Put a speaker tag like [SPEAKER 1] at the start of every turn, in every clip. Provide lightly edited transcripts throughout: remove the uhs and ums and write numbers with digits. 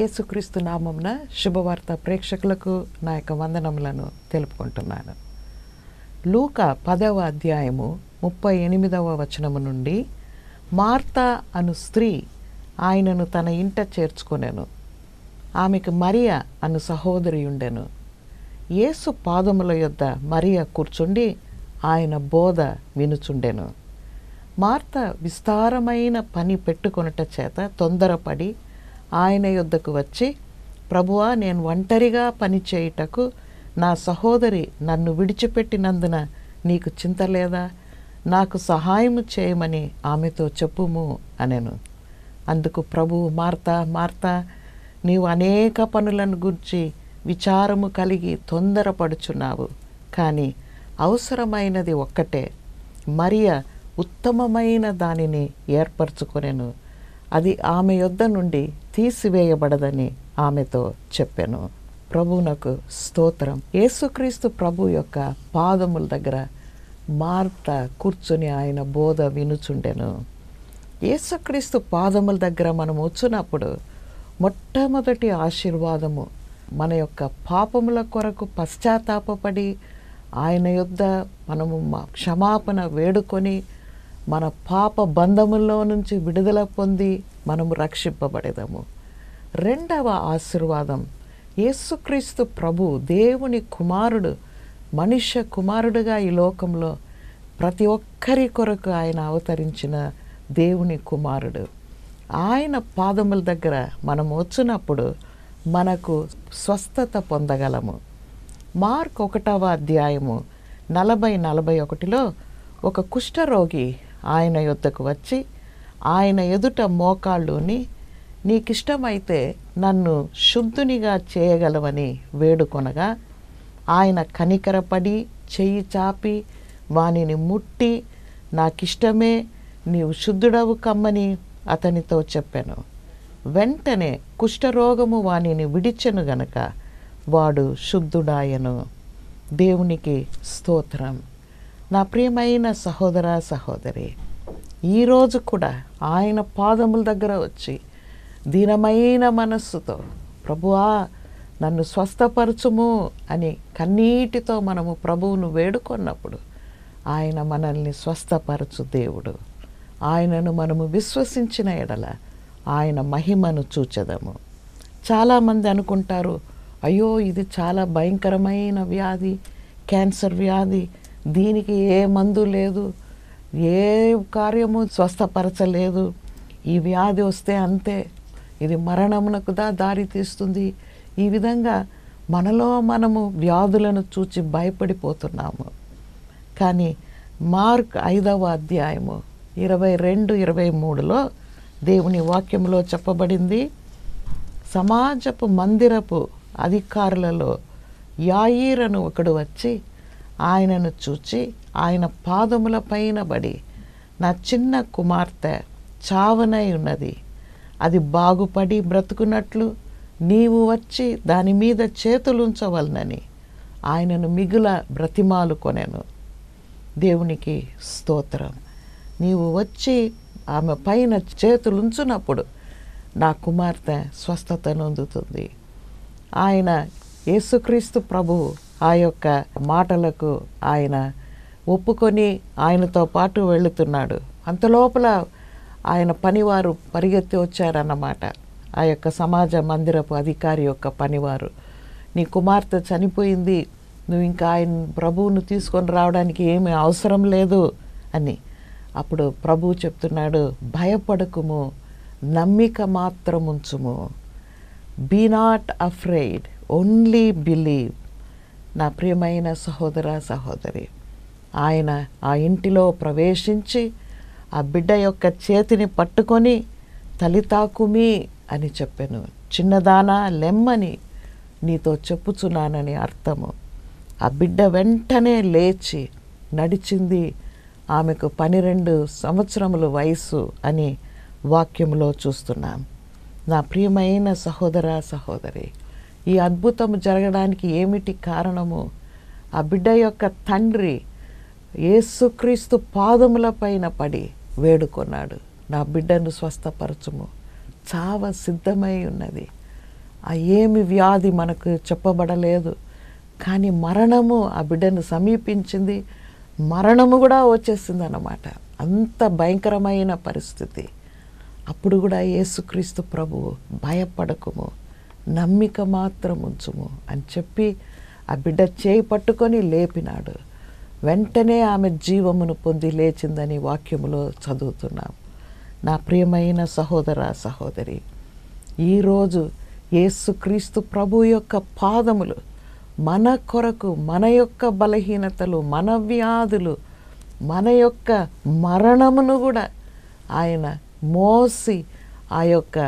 [SPEAKER 1] యేసుక్రీస్తు నామమున శుభవార్త ప్రేక్షకులకు నా యొక్క వందనములను తెలుపుకుంటున్నాను. లూకా 10వ అధ్యాయము 38వ వచనము నుండి, మార్తా అను స్త్రీ ఆయనను తన ఇంట చేర్చుకొనెను. ఆమెకు మరియ అను సహోదరి ఉండెను. యేసు పాదముల యొద్ద మరియ కూర్చుండి ఆయన బోధ వినుచుండెను. మార్త విస్తారమైన పని పెట్టుకొనుట చేత తొందరపడి ఆయన యొద్దకు వచ్చి, ప్రభువా, నేను ఒంటరిగా పని చేయుటకు నా సహోదరి నన్ను విడిచిపెట్టినందున నీకు చింత లేదా? నాకు సహాయము చేయమని ఆమెతో చెప్పుము అనెను. అందుకు ప్రభువు, మార్తా మార్తా, నీవు అనేక పనులను గూర్చి విచారము కలిగి తొందరపడుచున్నావు, కానీ అవసరమైనది ఒక్కటే. మరియ ఉత్తమమైన దానిని ఏర్పరచుకొనెను, అది ఆమె యొద్ద నుండి తీసివేయబడదని ఆమెతో చెప్పెను. ప్రభువునకు స్తోత్రం. యేసుక్రీస్తు ప్రభు యొక్క పాదముల దగ్గర మార్త కూర్చుని ఆయన బోధ వినుచుండెను. యేసుక్రీస్తు పాదముల దగ్గర మనం వచ్చినప్పుడు మొట్టమొదటి ఆశీర్వాదము, మన యొక్క పాపముల కొరకు పశ్చాత్తాపపడి ఆయన యొద్ద మనము క్షమాపణ వేడుకొని మన పాప బంధముల్లో నుంచి విడుదల పొంది మనము రక్షింపబడేదము. రెండవ ఆశీర్వాదం, యేసుక్రీస్తు ప్రభు దేవుని కుమారుడు, మనుష్య కుమారుడుగా ఈ లోకంలో ప్రతి ఒక్కరి కొరకు ఆయన అవతరించిన దేవుని కుమారుడు. ఆయన పాదముల దగ్గర మనం వచ్చినప్పుడు మనకు స్వస్థత పొందగలము. మార్క్ 1వ అధ్యాయము 40-41లో ఒక కుష్ఠరోగి ఆయన యొద్దకు వచ్చి ఆయన ఎదుట మోకాళ్ళుని, నీకిష్టమైతే నన్ను శుద్ధునిగా చేయగలవని వేడుకొనగా, ఆయన కనికరపడి చెయ్యి చాపి వానిని ముట్టి, నాకిష్టమే, నీవు శుద్ధుడవు కమ్మని అతనితో చెప్పాను. వెంటనే కుష్ఠరోగము వానిని విడిచెను గనుక వాడు శుద్ధుడాయను. దేవునికి స్తోత్రం. నా ప్రియమైన సహోదర సహోదరి, ఈరోజు కూడా ఆయన పాదముల దగ్గర వచ్చి దీనమైన మనస్సుతో, ప్రభువా నన్ను స్వస్థపరచుము అని కన్నీటితో మనము ప్రభువును వేడుకొన్నప్పుడు ఆయన మనల్ని స్వస్థపరచు దేవుడు. ఆయనను మనము విశ్వసించిన ఎడల ఆయన మహిమను చూచెదము. చాలామంది అనుకుంటారు, అయ్యో ఇది చాలా భయంకరమైన వ్యాధి, క్యాన్సర్ వ్యాధి, దీనికి ఏ మందు లేదు, ఏ కార్యము స్వస్థపరచలేదు, ఈ వ్యాధి వస్తే అంతే, ఇది మరణమునకు దారి తీస్తుంది. ఈ విధంగా మనలో మనము వ్యాధులను చూచి భయపడిపోతున్నాము. కానీ మార్క్ 5వ అధ్యాయము 22-23లో దేవుని వాక్యంలో చెప్పబడింది, సమాజపు మందిరపు అధికారులలో యాయీరను ఒకడు వచ్చి ఆయనను చూచి ఆయన పాదముల పైన పడి, నా చిన్న కుమార్తె చావనై ఉన్నది, అది బాగుపడి బ్రతుకున్నట్లు నీవు వచ్చి దాని మీద చేతులుంచవలనని ఆయనను మిగుల బ్రతిమాలు కొనెను. దేవునికి స్తోత్రం. నీవు వచ్చి ఆమె పైన చేతులుంచునప్పుడు నా కుమార్తె స్వస్థత నొందుతుంది. ఆయన యేసుక్రీస్తు ప్రభువు ఆ యొక్క మాటలకు ఆయన ఒప్పుకొని ఆయనతో పాటు వెళుతున్నాడు. అంతలోపల ఆయన పనివారు పరిగెత్తి వచ్చారన్నమాట. ఆ యొక్క సమాజ మందిరపు అధికారి యొక్క పనివారు, నీ కుమార్తె చనిపోయింది, నువ్వు ఇంకా ఆయన ప్రభువును తీసుకొని రావడానికి ఏమీ అవసరం లేదు అని. అప్పుడు ప్రభువు చెప్తున్నాడు, భయపడకుము, నమ్మిక మాత్రం ఉంచుము, be not afraid, only believe. నా ప్రియమైన సహోదర సహోదరి, ఆయన ఆ ఇంటిలో ప్రవేశించి ఆ బిడ్డ యొక్క చేతిని పట్టుకొని తలితాకుమి అని చెప్పాను. చిన్నదానా లెమ్మని నీతో చెప్పుచున్నానని అర్థము. ఆ బిడ్డ వెంటనే లేచి నడిచింది. ఆమెకు 12 సంవత్సరముల వయసు అని వాక్యంలో చూస్తున్నాం. నా ప్రియమైన సహోదర సహోదరి, ఈ అద్భుతం జరగడానికి ఏమిటి కారణము? ఆ బిడ్డ యొక్క తండ్రి యేసుక్రీస్తు పాదముల పైన పడి వేడుకొన్నాడు, నా బిడ్డను స్వస్థపరచుము, చావ సిద్ధమై ఉన్నది, ఆ ఏమి వ్యాధి మనకు చెప్పబడలేదు, కానీ మరణము ఆ బిడ్డను సమీపించింది, మరణము కూడా వచ్చేసింది అన్నమాట. అంత భయంకరమైన పరిస్థితి. అప్పుడు కూడా యేసుక్రీస్తు ప్రభువు భయపడకుము, నమ్మిక మాత్రం ఉంచుము అని చెప్పి ఆ బిడ్డ చేయి పట్టుకొని లేపినాడు. వెంటనే ఆమె జీవమును పొంది లేచిందని వాక్యములో చదువుతున్నాం. నా ప్రియమైన సహోదర సహోదరి, ఈరోజు యేసుక్రీస్తు ప్రభు యొక్క పాదములు మన కొరకు, మన యొక్క బలహీనతలు, మన వ్యాధులు, మన యొక్క మరణమును కూడా ఆయన మోసి ఆ యొక్క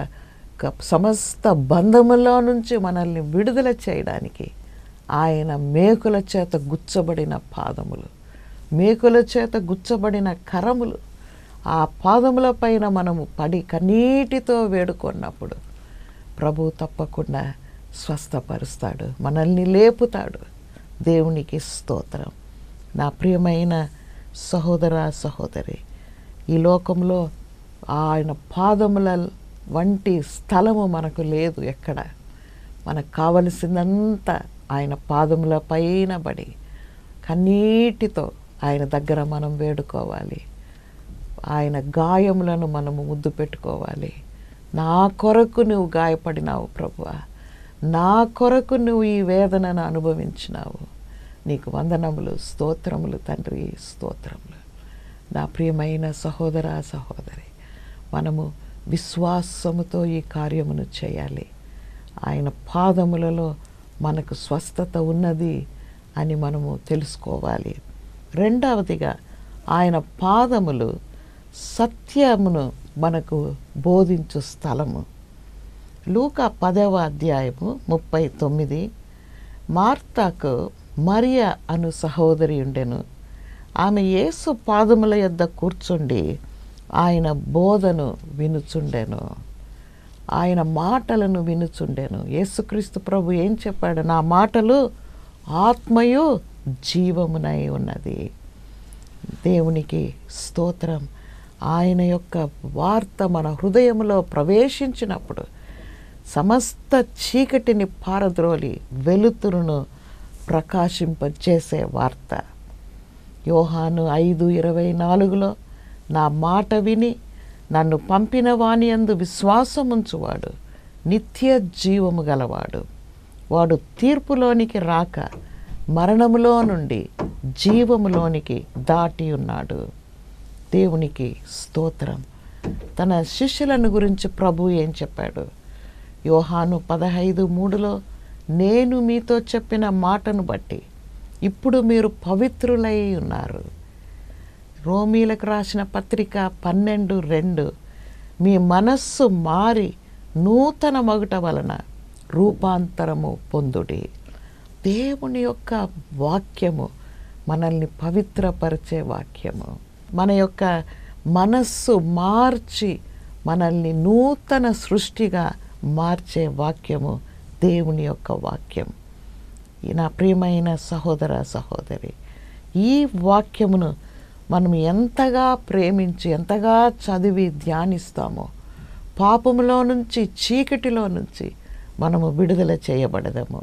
[SPEAKER 1] సమస్త బంధములో నుంచి మనల్ని విడుదల చేయడానికి ఆయన మేకుల చేత గుచ్చబడిన పాదములు, మేకుల చేత గుచ్చబడిన కరములు, ఆ పాదముల పైన మనము పడి కన్నీటితో వేడుకున్నప్పుడు ప్రభు తప్పకుండా స్వస్థపరుస్తాడు, మనల్ని లేపుతాడు. దేవునికి స్తోత్రం. నా ప్రియమైన సహోదర సహోదరి, ఈ లోకంలో ఆయన పాదముల వంటి స్థలము మనకు లేదు ఎక్కడ. మనకు కావలసిందంతా ఆయన పాదముల పైన పడి కన్నీటితో ఆయన దగ్గర మనం వేడుకోవాలి. ఆయన గాయములను మనము ముద్దు పెట్టుకోవాలి. నా కొరకు నువ్వు గాయపడినావు ప్రభువా, నా కొరకు నువ్వు ఈ వేదనను అనుభవించినావు, నీకు వందనములు, స్తోత్రములు తండ్రి, స్తోత్రములు. నా ప్రియమైన సహోదర సహోదరి, మనము విశ్వాసముతో ఈ కార్యమును చేయాలి. ఆయన పాదములలో మనకు స్వస్థత ఉన్నది అని మనము తెలుసుకోవాలి. రెండవదిగా ఆయన పాదములు సత్యమును మనకు బోధించు స్థలము. లూకా 10వ అధ్యాయము 39. మార్తాకు మరియ అను సహోదరి ఉండెను. ఆమె యేసు పాదముల యొద్ద కూర్చుండి ఆయన బోధను వినుచుండెను, ఆయన మాటలను వినుచుండెను. యేసుక్రీస్తు ప్రభు ఏం చెప్పాడు? నా మాటలు ఆత్మయు జీవమునై ఉన్నది. దేవునికి స్తోత్రం. ఆయన యొక్క వార్త మన హృదయంలో ప్రవేశించినప్పుడు సమస్త చీకటిని పారద్రోలి వెలుతురును ప్రకాశింపచేసే వార్త. యోహాను 5:24 నా మాట విని నన్ను పంపిన వాని యందు విశ్వాసముంచువాడు నిత్య జీవము గలవాడు, వాడు తీర్పులోనికి రాక మరణములో నుండి జీవములోనికి దాటి ఉన్నాడు. దేవునికి స్తోత్రం. తన శిష్యులను గురించి ప్రభు ఏం చెప్పాడు? యోహాను 15:3 నేను మీతో చెప్పిన మాటను బట్టి ఇప్పుడు మీరు పవిత్రులై ఉన్నారు. రోమీలకు రాసిన పత్రిక 12:2 మీ మనస్సు మారి నూతన మగుట వలన రూపాంతరము పొందుడి. దేవుని యొక్క వాక్యము మనల్ని పవిత్రపరిచే వాక్యము. మన యొక్క మనస్సు మార్చి మనల్ని నూతన సృష్టిగా మార్చే వాక్యము దేవుని యొక్క వాక్యం. నా ప్రియమైన సహోదర సహోదరి, ఈ వాక్యమును మనం ఎంతగా ప్రేమించి ఎంతగా చదివి ధ్యానిస్తామో పాపములో నుంచి, చీకటిలో నుంచి మనము విడుదల చేయబడదము.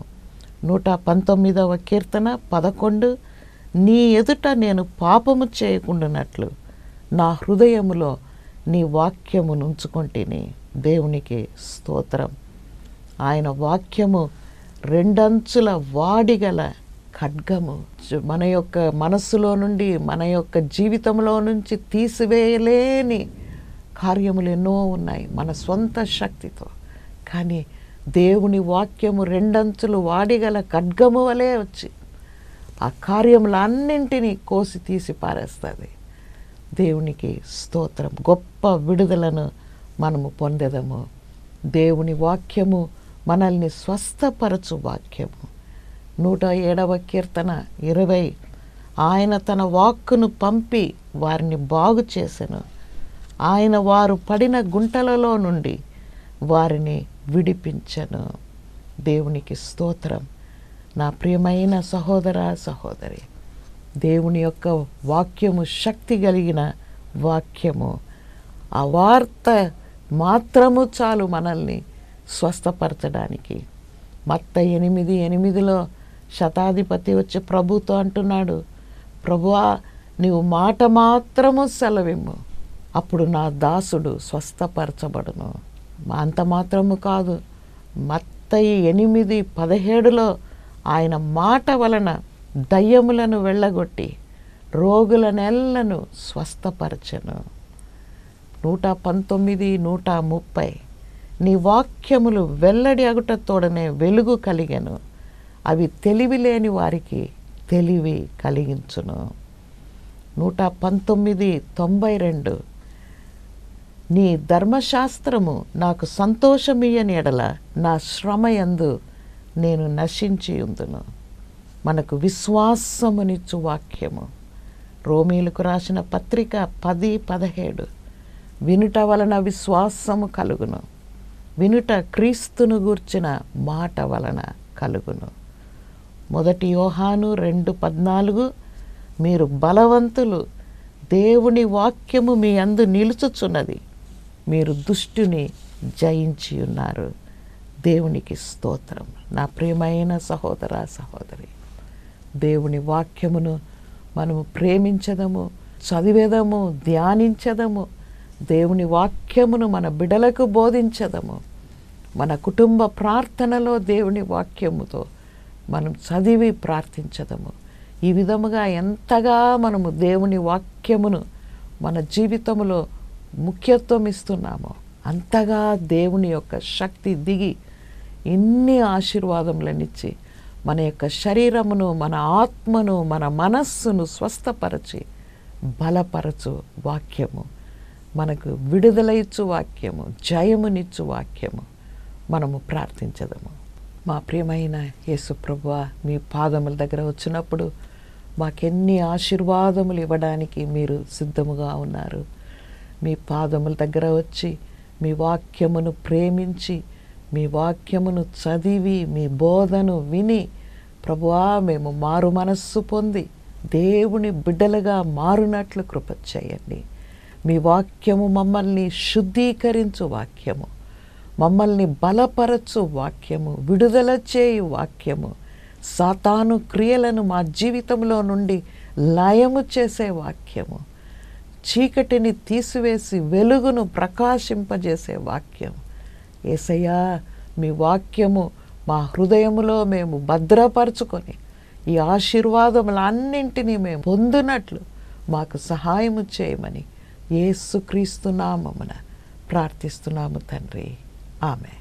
[SPEAKER 1] 119వ కీర్తన 11 నీ ఎదుట నేను పాపము చేయకుండానట్లు నా హృదయములో నీ వాక్యము నుంచుకొంటిని. దేవునికి స్తోత్రం. ఆయన వాక్యము రెండంచుల వాడిగల ఖడ్గము. మన యొక్క మనస్సులో నుండి, మన యొక్క జీవితంలో నుంచి తీసివేయలేని కార్యములు ఎన్నో ఉన్నాయి మన స్వంత శక్తితో. కానీ దేవుని వాక్యము రెండంచులు వాడిగల ఖడ్గము వలె వచ్చి ఆ కార్యములన్నింటినీ కోసి తీసి పారేస్తుంది. దేవునికి స్తోత్రం. గొప్ప విడుదలను మనము పొందెదము. దేవుని వాక్యము మనల్ని స్వస్థపరచు వాక్యము. 107వ కీర్తన 20 ఆయన తన వాక్కును పంపి వారిని బాగు చేసెను, ఆయన వారు పడిన గుంటలలో నుండి వారిని విడిపించెను. దేవునికి స్తోత్రం. నా ప్రియమైన సహోదర సహోదరి, దేవుని యొక్క వాక్యము శక్తి కలిగిన వాక్యము. ఆ వార్త మాత్రము చాలు మనల్ని స్వస్థపరచడానికి. మత్తయి 8:8 శతాధిపతి వచ్చి ప్రభుతో అంటున్నాడు, ప్రభువా నీవు మాట మాత్రము సెలవిమ్ము, అప్పుడు నా దాసుడు స్వస్థపరచబడును. అంత మాత్రము కాదు, మత్తయి 8:17 ఆయన మాట వలన దయ్యములను వెళ్ళగొట్టి రోగులనెల్లను స్వస్థపరచెను. 119, 130 నీ వాక్యములు వెల్లడి అగుటతోడనే వెలుగు కలిగెను, అవి తెలివి లేని వారికి తెలివి కలిగించును. 119:92 నీ ధర్మశాస్త్రము నాకు సంతోషమియ్యని ఎడల నా శ్రమయందు నేను నశించి ఉందును. మనకు విశ్వాసమునిచ్చు వాక్యము. రోమీలకు రాసిన పత్రిక 10:17 వినుట వలన విశ్వాసము కలుగును, వినుట క్రీస్తును గూర్చిన మాట వలన కలుగును. 1 యోహాను 2:14 మీరు బలవంతులు, దేవుని వాక్యము మీ అందు నిలుచుచున్నది, మీరు దుష్టుని జయించి ఉన్నారు. దేవునికి స్తోత్రం. నా ప్రియమైన సహోదర సహోదరి, దేవుని వాక్యమును మనము ప్రేమించదము, చదివేదము, ధ్యానించదము. దేవుని వాక్యమును మన బిడ్డలకు బోధించదము. మన కుటుంబ ప్రార్థనలో దేవుని వాక్యముతో మనం చదివి ప్రార్థించదము. ఈ విధముగా ఎంతగా మనము దేవుని వాక్యమును మన జీవితంలో ముఖ్యత్వం ఇస్తున్నామో అంతగా దేవుని యొక్క శక్తి దిగి ఇన్ని ఆశీర్వాదములనిచ్చి మన యొక్క శరీరమును, మన ఆత్మను, మన మనస్సును స్వస్థపరచి బలపరచు వాక్యము, మనకు విడుదల ఇచ్చు వాక్యము, జయమునిచ్చు వాక్యము మనము ప్రార్థించదము. మా ప్రియమైన యేసు ప్రభువా, మీ పాదముల దగ్గర వచ్చినప్పుడు మాకెన్ని ఆశీర్వాదములు ఇవ్వడానికి మీరు సిద్ధముగా ఉన్నారు. మీ పాదముల దగ్గర వచ్చి మీ వాక్యమును ప్రేమించి, మీ వాక్యమును చదివి, మీ బోధను విని ప్రభువా మేము మారు మనస్సు పొంది దేవుని బిడ్డలుగా మారునట్లు కృప చేయండి. మీ వాక్యము మమ్మల్ని శుద్ధీకరించు వాక్యము, మమ్మల్ని బలపరచు వాక్యము, విడుదల చేయు వాక్యము, సాతాను క్రియలను మా జీవితంలో నుండి లయము చేసే వాక్యము, చీకటిని తీసివేసి వెలుగును ప్రకాశింపజేసే వాక్యం. యేసయ్యా, మీ వాక్యము మా హృదయములో మేము భద్రపరచుకొని ఈ ఆశీర్వాదములన్నింటినీ మేము పొందునట్లు మాకు సహాయము చేయమని యేసుక్రీస్తు నామమున ప్రార్థిస్తున్నాము తండ్రి. ఆమెన్.